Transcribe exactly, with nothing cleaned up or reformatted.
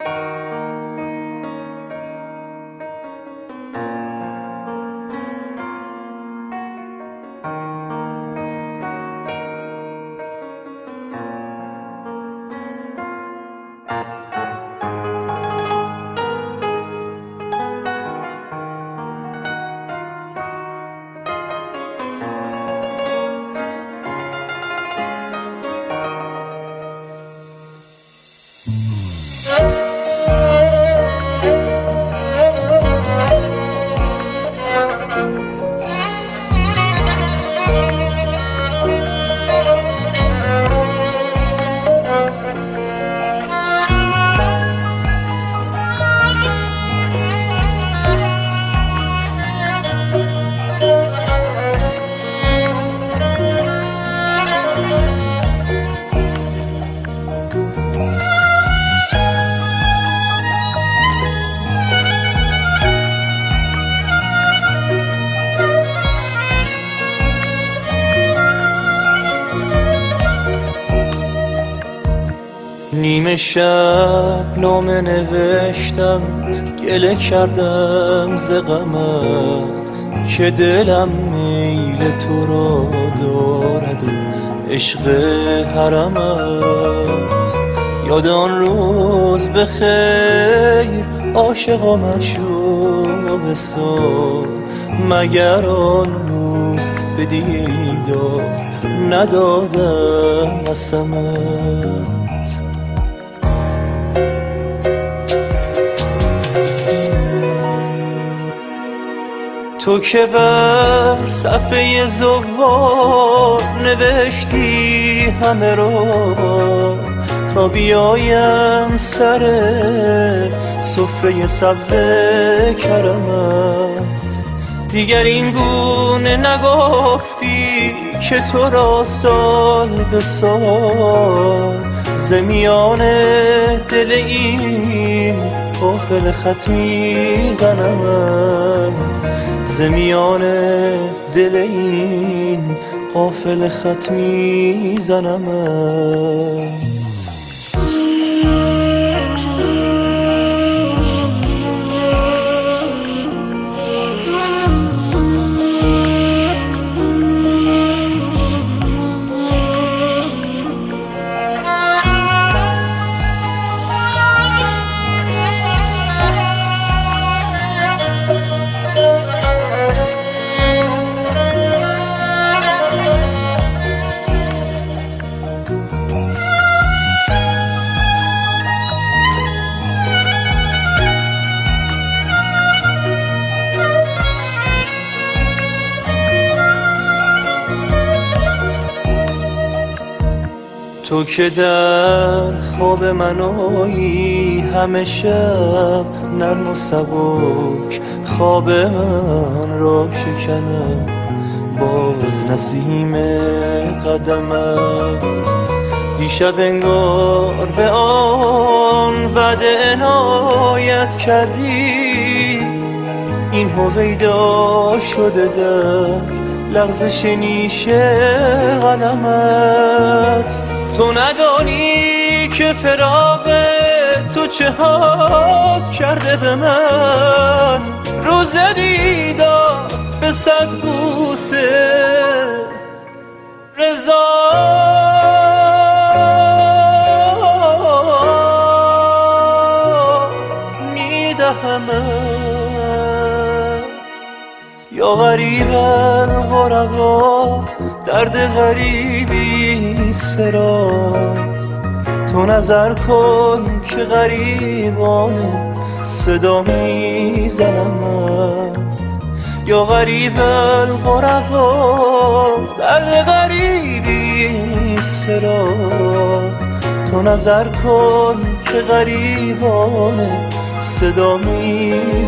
نیمه شب نامه نوشتم، گله کردم ز غمت که دلم میل تو را دارد و عشق حرمت. یاد آن روز بخیر عاشقا مشوق بسار، مگر آن روز به دیدار ندادم قسمت. تو که بر صفحه زوار نوشتی همه را تا بیایم سر سفره سبز کرمت. دیگر این گونه نگفتی که تو را سال به سال ز میان دل این قافله خط میزنمت. ز میان دل این قافله خط میزنمت. تو که در خواب من آیی همه شب نرم و سبک، خواب من را شکنم باز نسیم قدمت. دیشب انگار به آن وعده عنایت کردی، این هویدا شده در لغزش نیش قلمت. تو ندانی که فراق تو چه ها کرده به من، روز دیدار به صد بوسه رضا میدهمت. یا غریب الغربا درد غریبیست فراق، تو نظر کن که غریبانه صدا میزنمت. یا غریب الغربا درد غریبیست فراق، تو نظر کن که غریبانه صدا میزنمت.